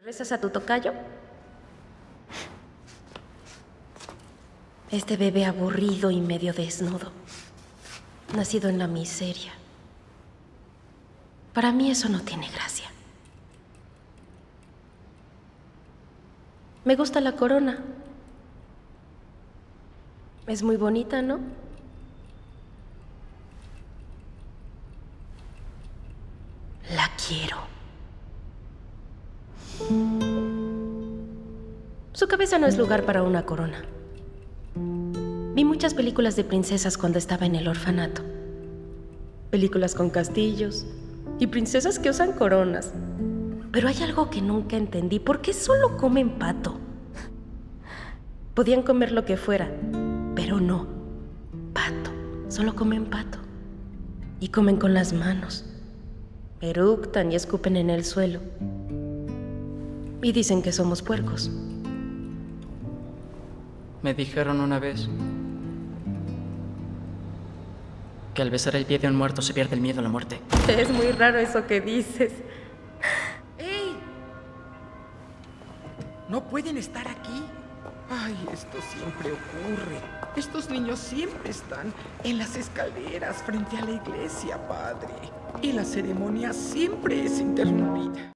¿Rezas a tu tocayo? Este bebé aburrido y medio desnudo, nacido en la miseria. Para mí eso no tiene gracia. Me gusta la corona. Es muy bonita, ¿no? La quiero. Su cabeza no es lugar para una corona. Vi muchas películas de princesas cuando estaba en el orfanato. Películas con castillos y princesas que usan coronas. Pero hay algo que nunca entendí. ¿Por qué solo comen pato? Podían comer lo que fuera, pero no. Pato. Solo comen pato. Y comen con las manos. Eructan y escupen en el suelo. Y dicen que somos puercos. Me dijeron una vez que al besar el pie de un muerto se pierde el miedo a la muerte. Es muy raro eso que dices. ¡Ey! No pueden estar aquí. Ay, esto siempre ocurre. Estos niños siempre están en las escaleras frente a la iglesia, padre. Y la ceremonia siempre es interrumpida.